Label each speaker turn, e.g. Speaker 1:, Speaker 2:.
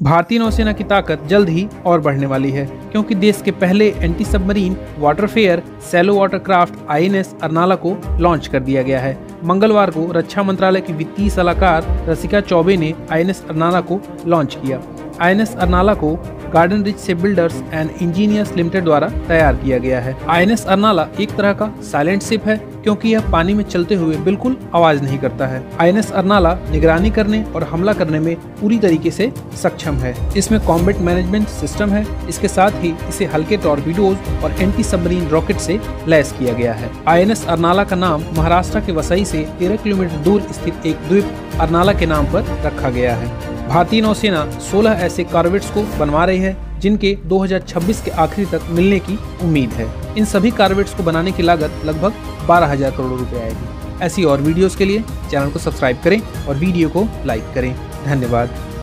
Speaker 1: भारतीय नौसेना की ताकत जल्द ही और बढ़ने वाली है, क्योंकि देश के पहले anti submarine warfare shallow watercraft INS Arnala को लॉन्च कर दिया गया है। मंगलवार को रक्षा मंत्रालय की वित्तीय सलाहकार रसिका चौबे ने INS अर्नाला को लॉन्च किया। INS अर्नाला को garden reach ship builders and engineers limited द्वारा तैयार किया गया है। INS अर्नाला एक तरह का साइलेंट शिप है, क्योंकि यह पानी में चलते हुए बिल्कुल आवाज नहीं करता है। INS अर्नाला निगरानी करने और हमला करने में पूरी तरीके से सक्षम है। इसमें कॉम्बैट मैनेजमेंट सिस्टम है। इसके साथ ही इसे हल्के टॉर्पीडोज और एंटी सबमरीन रॉकेट से लैस किया गया है। INS अर्नाला का नाम महाराष्ट्र के वसई से 13 किलोमीटर दूर स्थित एक द्वीप अर्नाला के नाम पर रखा गया है। भारतीय नौसेना 16 ऐसे कॉर्वेट्स को बनवा रही है, जिनके 2026 के आखिरी तक मिलने की उम्मीद है। इन सभी कॉर्वेट्स को बनाने की लागत लगभग 12,000 करोड़ रुपए आएगी। ऐसी और वीडियोस के लिए चैनल को सब्सक्राइब करें और वीडियो को लाइक करें। धन्यवाद।